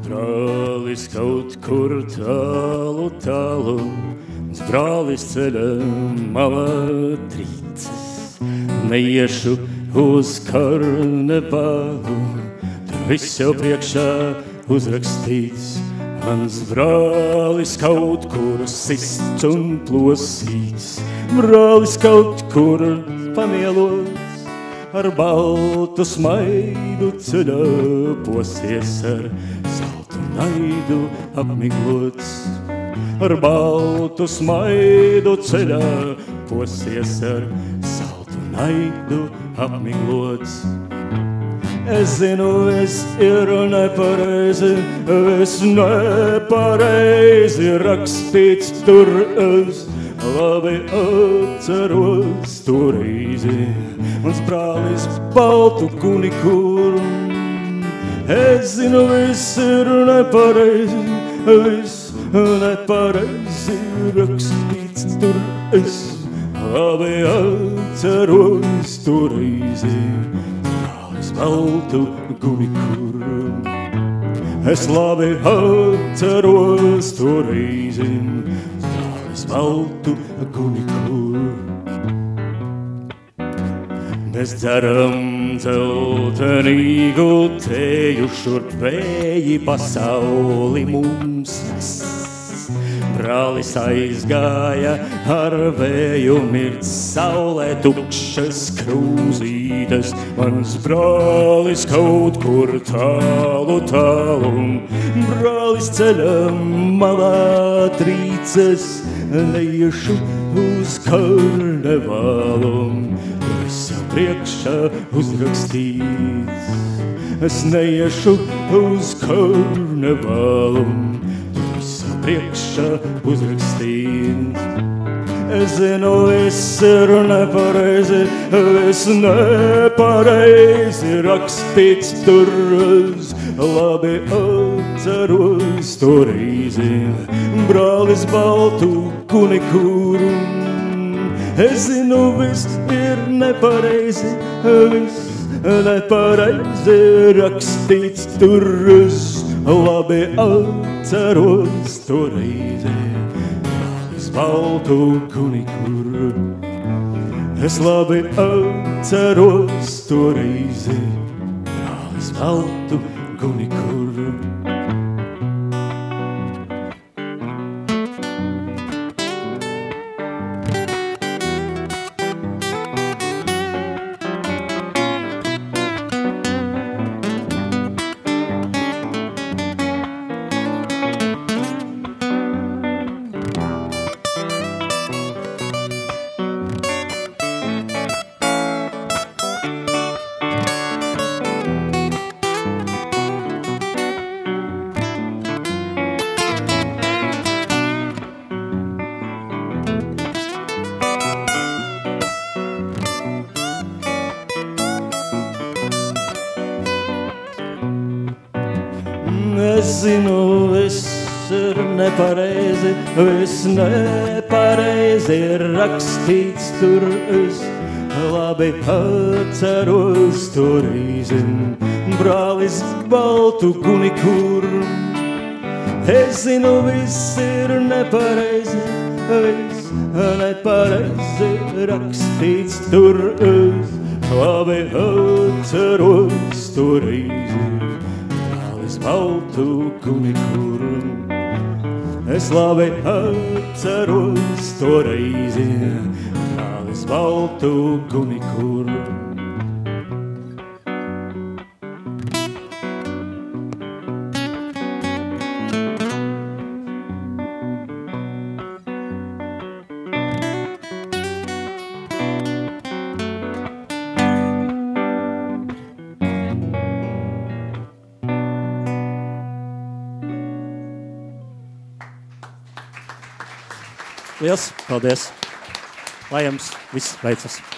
brālis kaut kur tālu, tālu, mans brālis ceļa malā trīces. Neiešu uz karnevālu, tur viss jau priekšā uzrakstīts. Mans brālis kaut kur sists un plosīts, brālis kaut kur pamielots, ar baltu smaidu ceļā posies, ar saltu naidu apmiglots. Ar baltu smaidu ceļā posies, ar saltu naidu apmiglots. Es zinu, es ir nepareizi, es nepareizi rakstīts tur, es labi atceros to reizi. Mans brālis baltu kunikur, es zinu, viss ir nepareizi, viss nepareizi rakstīts tur, es labi atceros to reizi. Baltu gunikuru, es labi atceros to reizi, brālis baltu gunikuru. Mēs dzeram dzeltenīgu teju, šurp vēji pasauli mums nes. Brālis aizgāja ar vēju mirts, saulē tukšas krūzītes. Mans brālis kaut kur tālu, tālu, brālis ceļa malā trīces. Neiešu uz karnevālu, viss jau priekšā uzrakstīts. Es neiešu uz karnevālu, priekšā uzrakstīts. Es zinu, viss ir nepareizi, viss nepareizi rakstīts tur, es labi atceros to reizi. Brālis baltu kunikuru, es zinu, viss ir nepareizi, viss nepareizi rakstīts tur, es labi atceros to reizi. Brālis baltu kunikuru, es labi atceros to reizi. Brālis baltu kunikuru. Es zinu, viss ir nepareizi, viss nepareizi rakstīts tur, es labi atceros to reizi. Brālis baltu kunikuru, es zinu, viss ir nepareizi, viss nepareizi rakstīts tur, es labi atceros to reizi. Baltu kunikuru, es labi atceros to reizi. Brālis baltu kunikuru. Liels paldies! Lai jums viss veicas!